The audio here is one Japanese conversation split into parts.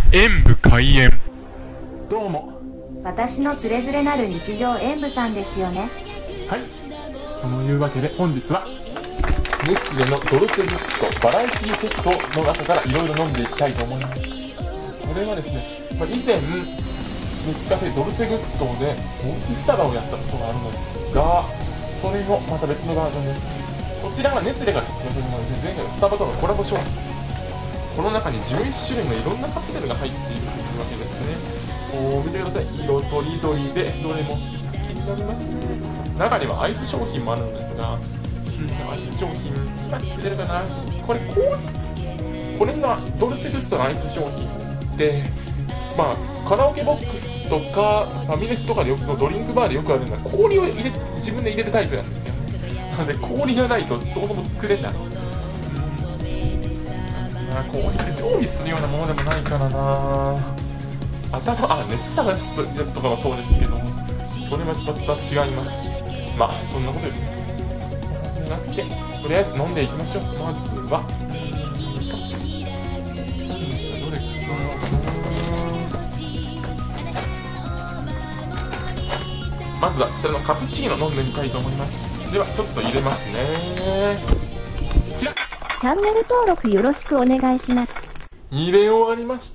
演武開演。どうも。 私のつれづれなる日常演武さんですよね。 はい。そのいうわけで本日はネスレのドルチェグッドバラエティセットの中からいろいろ飲んでいきたいと思います。これはですね、以前ネスカフェドルチェグッドでモンチスタバをやったことがあるのですが、それのまた別のバージョンです。こちらはネスレが発表するので、前回のスタバとのコラボ商品です。この中に11種類のいろんなカプセルが入っているというわけですね。こう見てください。色とりどりでどれも気になりますね。中にはアイス商品もあるんですが、アイス商品今つけれるかな。これがドルチェグストのアイス商品で、カラオケボックスとかファミレスとかでよくドリンクバーでよくあるのは氷を自分で入れるタイプなんですよね。なので氷がないとそもそも作れない。氷で常備するようなものでもないからな。熱さがすとかはそうですけど、それはまた違いますし、そんなことよりじゃなくて、とりあえず飲んでいきましょう。まずはどれかな。まずはこちらのカプチーノ飲んでみたいと思います。ではちょっと入れますね。 チャンネル登録よろしくお願いします。 入れ終わりました。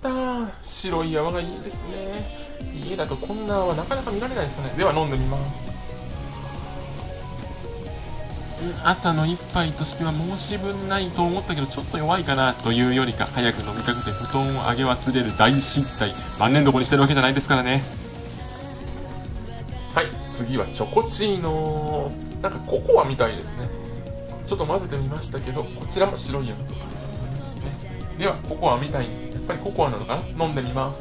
白い泡がいいですね。家だとこんな泡なかなか見られないですね。では飲んでみます。朝の一杯としては申し分ないと思ったけど、ちょっと弱いかなというよりか、早く飲みたくて布団を上げ忘れる大失態、万年床にしてるわけじゃないですからね。はい、次はチョコチーノ。なんかココアみたいですね。ちょっと混ぜてみましたけど、こちらも白い泡とかですね。ではココアみたいに、やっぱりココアなのかな。飲んでみます。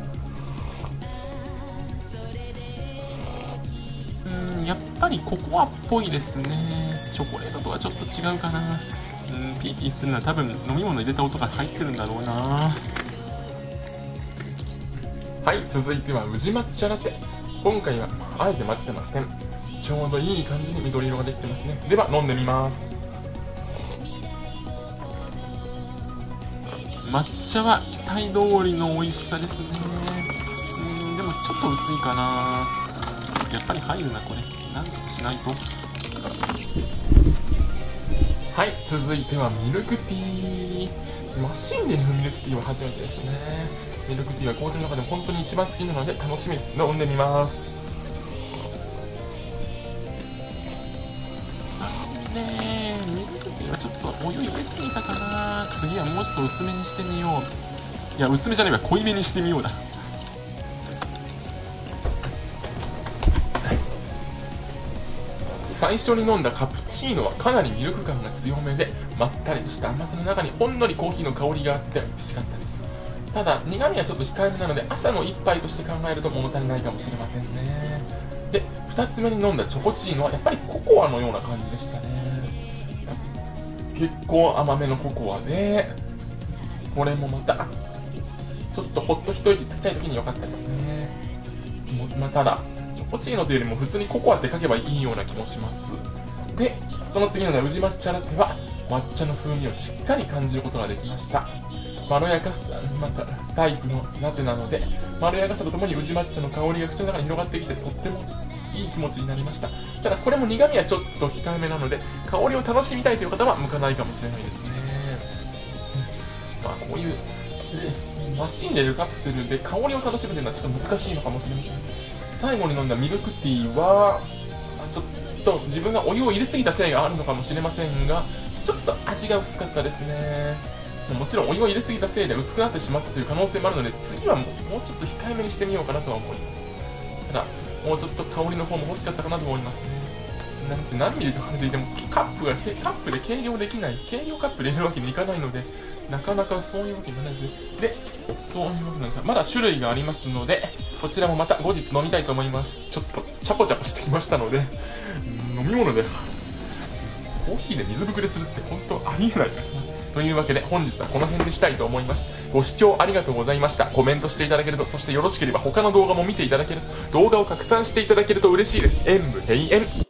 やっぱりココアっぽいですね。チョコレートとはちょっと違うかな。ピーピーっていうのは多分飲み物入れた音が入ってるんだろうな。はい、続いては宇治抹茶ラテ。今回はあえて混ぜてません。ちょうどいい感じに緑色ができてますね。では飲んでみます。抹茶は期待通りの美味しさですね。でもちょっと薄いかな。やっぱり入るな、これ。なんとかしないと。はい、続いてはミルクティー。マシンで飲むミルクティーは初めてですね。ミルクティーは紅茶の中でも本当に一番好きなので楽しみです。飲んでみます。ミルクティーはちょっとお湯入れすぎたかな。次はもうちょっと薄めにしてみよう。いや、薄めじゃないわ、濃いめにしてみようだ。最初に飲んだカプチーノはかなりミルク感が強めで、まったりとした甘さの中にほんのりコーヒーの香りがあって美味しかったです。ただ苦味はちょっと控えめなので、朝の一杯として考えると物足りないかもしれませんね。で、2つ目に飲んだチョコチーノはやっぱりココアのような感じでしたね。結構甘めのココアで、これもまたちょっとほっと一息つきたい時に良かったですね。ただチョコチーノというよりも普通にココアって書けばいいような気もします。で、その次の宇治抹茶ラテは抹茶の風味をしっかり感じることができました。まろやかさ、タイプのラテなので、まろやかさとともに宇治抹茶の香りが口の中に広がってきて、とってもいい気持ちになりました。ただこれも苦味はちょっと控えめなので、香りを楽しみたいという方は向かないかもしれないですね。こういうマシンで入れるカプセルで香りを楽しむというのはちょっと難しいのかもしれません。最後に飲んだミルクティーはちょっと自分がお湯を入れすぎたせいがあるのかもしれませんが、ちょっと味が薄かったですね。もちろんお湯を入れすぎたせいで薄くなってしまったという可能性もあるので、次はもうちょっと控えめにしてみようかなとは思います。ただもうちょっと香りの方も欲しかったかなと思いますね。なんて何ミリとかでいてもカップで計量できない、計量カップで入れるわけにいかないので、なかなかそういうわけにいかないです。で、そういうわけなんですが、まだ種類がありますので、こちらもまた後日飲みたいと思います。ちょっとチャポチャポしてきましたので、飲み物でコーヒーで水ぶくれするって本当ありえないからな。というわけで本日はこの辺でしたいと思います。ご視聴ありがとうございました。コメントしていただけると、そしてよろしければ他の動画も見ていただけると、動画を拡散していただけると嬉しいです。演武閉園。